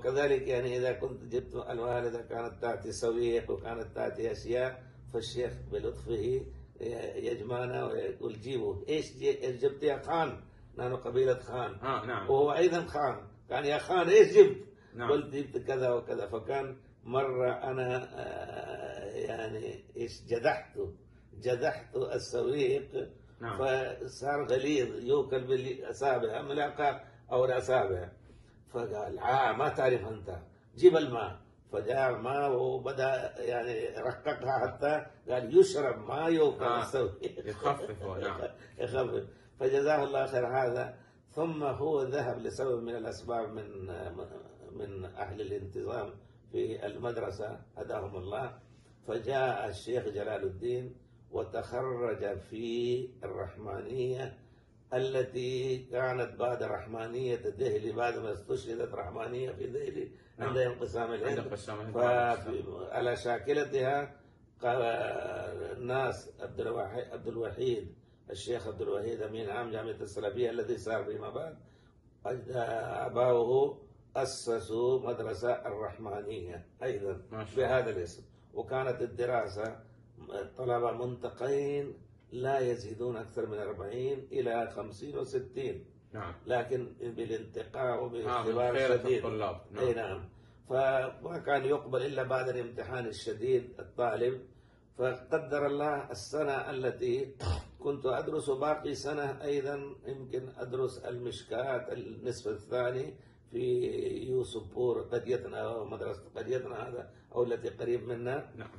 وكذلك يعني إذا كنت جبت الوالدة كانت تأتي سويق وكانت تأتي أشياء، فالشيخ بلطفه يجمعنا ويقول جيبوا إيش جبت يا خان؟ نحن قبيلة خان. نعم. وهو أيضا خان، كان يا خان إيش جبت؟ نعم. قلت جبت كذا وكذا. فكان مرة أنا يعني إيش جدحت السويق. نعم. فصار غليظ يوكل بالأصابع، ملاقة أو الأصابع. فقال ما تعرف أنت، جيب الماء. فجاء الماء وبدأ يعني رققها حتى قال يشرب ما يوكل السويق. يخفف. نعم. يخفف. فجزاه الله خير هذا. ثم هو ذهب لسبب من الأسباب من أهل الانتظام في المدرسة هداهم الله، فجاء الشيخ جلال الدين وتخرج في الرحمانية التي كانت بعد رحمانية دهلي، بعد ما استشهدت رحمانية في دهلي عند انقسام الهند. على شاكلتها الناس عبد الوحيد، الشيخ عبد الوحيد أمين عام جامعة السلفية الذي صار فيما بعد، أباؤه أسسوا مدرسة الرحمانية أيضا بهذا الاسم. وكانت الدراسة طلبة منتقين لا يزيدون أكثر من 40 إلى 50 و60. نعم. لكن بالانتقاء وباختبار شديد. نعم. أي نعم. فما كان يقبل إلا بعد الامتحان الشديد الطالب. فقدر الله السنة التي كنت أدرس باقي سنة أيضا يمكن أدرس المشكات النصف الثاني في يوسف بور قريتنا أو مدرسة قريتنا هذا أو التي قريب منا. نعم.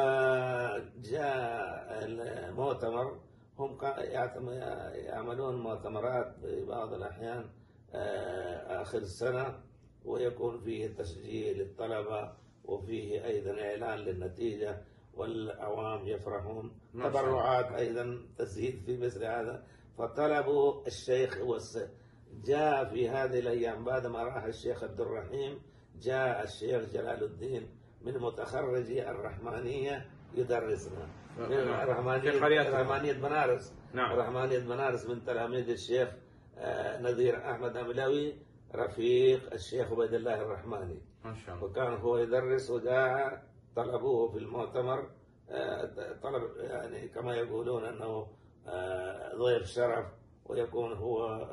فجاء المؤتمر، هم يعملون مؤتمرات في بعض الأحيان آخر السنة، ويكون فيه تسجيل الطلبة وفيه أيضا إعلان للنتيجة والعوام يفرحون، تبرعات أيضا تزيد في مثل هذا. فطلبوا الشيخ جاء في هذه الأيام بعد ما راح الشيخ عبد الرحيم، جاء الشيخ جلال الدين من متخرجي الرحمانية يدرسنا. رحمانية بنارس. نعم. رحمانية بنارس من تلاميذ الشيخ نذير أحمد أملوي رفيق الشيخ عبيد الله الرحماني. ما شاء الله. وكان هو يدرس، وجاء طلبوه في المؤتمر، طلب يعني كما يقولون أنه ضيف شرف، ويكون هو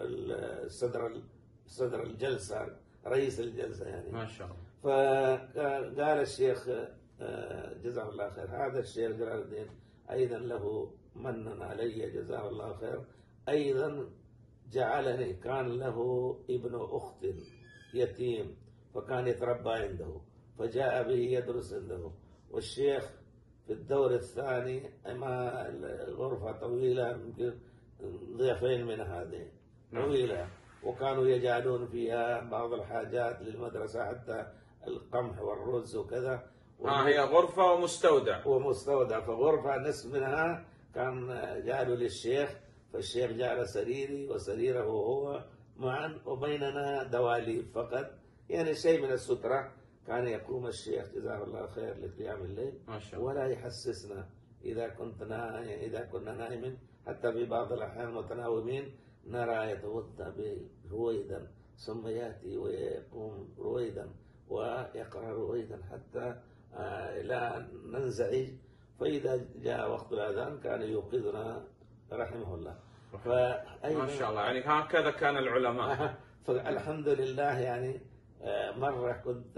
صدر الجلسة، رئيس الجلسة يعني. ما شاء الله. فقال الشيخ جزاه الله خير، هذا الشيخ جلال الدين أيضا له من علي جزاه الله خير، أيضا جعلني، كان له ابن أخت يتيم فكان يتربى عنده، فجاء به يدرس عنده. والشيخ في الدور الثاني أما غرفة طويلة يمكن ضيفين من هذه طويلة، وكانوا يجعلون فيها بعض الحاجات للمدرسة حتى القمح والرز وكذا. هي غرفة ومستودع. فغرفة نصف منها كان جعلوا للشيخ، فالشيخ جعل سريري وسريره هو معا، وبيننا دواليب فقط، يعني شيء من السترة. كان يقوم الشيخ جزاه الله خير لقيام الليل ولا يحسسنا إذا كنا نائمين، حتى في بعض الأحيان متناومين نرى يتوضأ رويدا ثم يأتي ويقوم رويدا ويقرأ رويدا حتى لا ننزعج. فإذا جاء وقت الأذان كان يوقظنا رحمه الله. ما شاء الله، يعني هكذا كان العلماء. فالحمد لله. يعني مرة كنت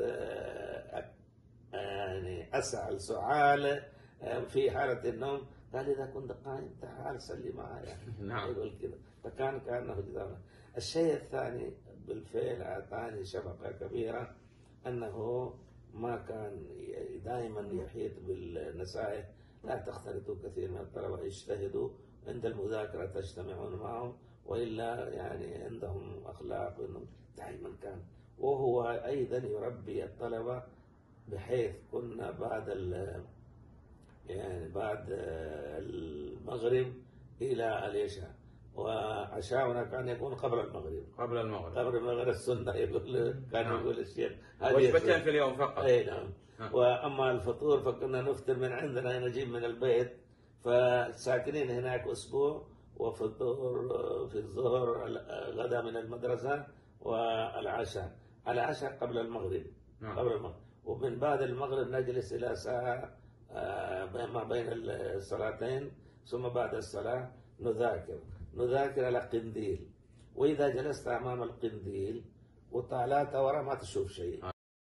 يعني أسأل سؤال في حالة النوم، قال إذا كنت قائم تعال صلي معايا. نعم. يقول كذا. فكان كأنه جزانا. الشيء الثاني بالفعل أعطاني شفقة كبيرة، أنه ما كان دائما يحيط بالنصائح، لا تختلطوا كثير من الطلبة، اجتهدوا عند المذاكرة تجتمعون معهم، وإلا يعني عندهم أخلاق، إنهم دائما كان. وهو أيضا يربي الطلبة، بحيث كنا بعد المغرب إلى العشاء، وعشاؤنا كان يكون قبل المغرب السنة يقول، كان يقول الشيخ وجبتين في اليوم فقط. أي نعم. وأما الفطور فكنا نفطر من عندنا، نجيب من البيت، فساكنين هناك أسبوع، وفطور في الظهر، غدا من المدرسة، والعشاء. على عشاء قبل المغرب. نعم. قبل المغرب، ومن بعد المغرب نجلس إلى ساعة ما بين الصلاتين، ثم بعد الصلاة نذاكر على قنديل. وإذا جلست أمام القنديل وطالعت ورا ما تشوف شيء.